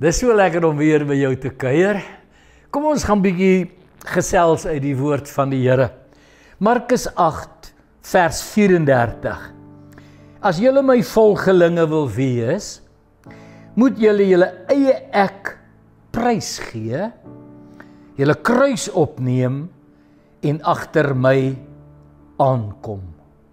Dis so lekker om weer by jou te kuier. Kom ons gaan bietjie gesels uit die woord van die Here. Markus 8 vers 34. As julle my volgelinge wil wees, moet julle julle eie ek prys gee, julle kruis opneem en agter my aankom.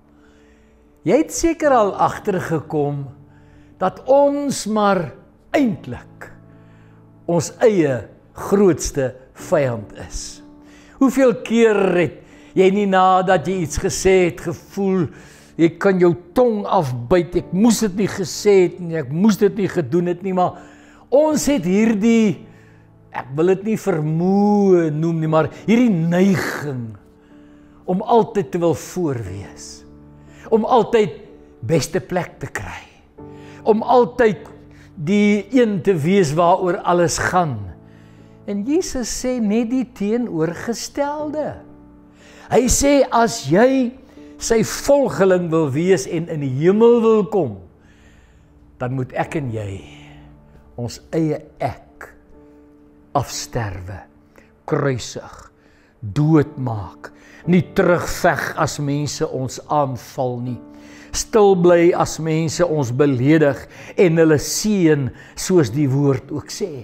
Jy het seker al agtergekom dat ons maar eintlik ons eie grootste vyand is. Hoeveel keer het jy nie nadat jy iets gesê het gevoel, jy kan jou tong afbyt, ek moes dit nie gesê het nie, ek moes dit nie gedoen het nie, maar ons het hierdie, ek wil dit nie vermoë noem nie, maar hierdie neiging om altyd te wil voorwees, om altyd beste plek te kry, om altyd die een te wees waaroor alles gaan. En Jesus sê net die teenoorgestelde. Hy sê as jy sy volgeling wil wees en in die hemel wil kom, dan moet ek en jy ons eie ek afsterwe, kruisig, doodmaak, nie terugveg as mense ons aanval nie, stil bly as mense ons beledig en hulle seën soos die woord ook sê.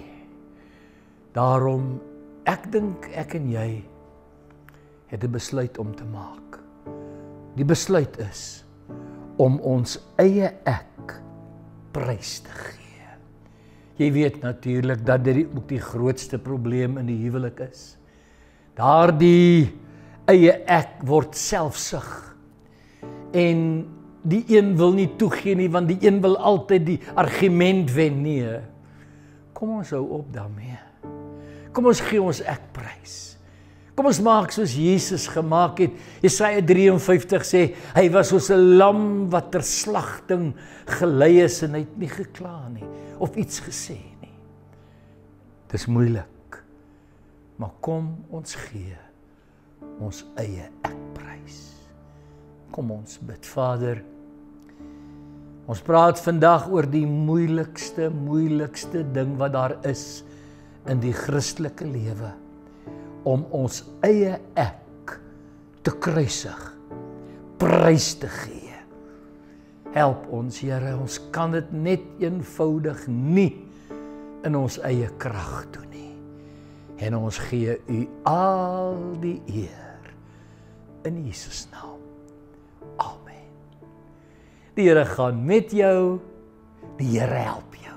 Daarom, ek dink ek en jy het 'n besluit om te maak. Die besluit is om ons eie ek prys te gee. Jy weet natuurlik dat dit ook die grootste probleem in die huwelik is. Daardie eie ek word selfsug. En die een wil nie toegee nie, want die een wil altyd die argument wen nie. Kom ons hou op daarmee. Kom ons gee ons ek prys. Kom ons maak soos Jesus gemaak het. Jesaja 53 sê, hy was soos 'n lam wat ter slagting gelei is en hy het nie gekla nie, of iets gesê nie. Dis moeilik, maar kom ons gee ons eie ek prys. Kom ons bid. Vader, ons praat vandag oor die moeilikste ding wat daar is in die Christelike lewe, om ons eie ek te kruisig, prys te gee. Help ons, Here, ons kan dit net eenvoudig nie in ons eie krag doen nie. En ons gee U al die eer in Jesus naam. Amen. Die Here gaan met jou, die Here help jou.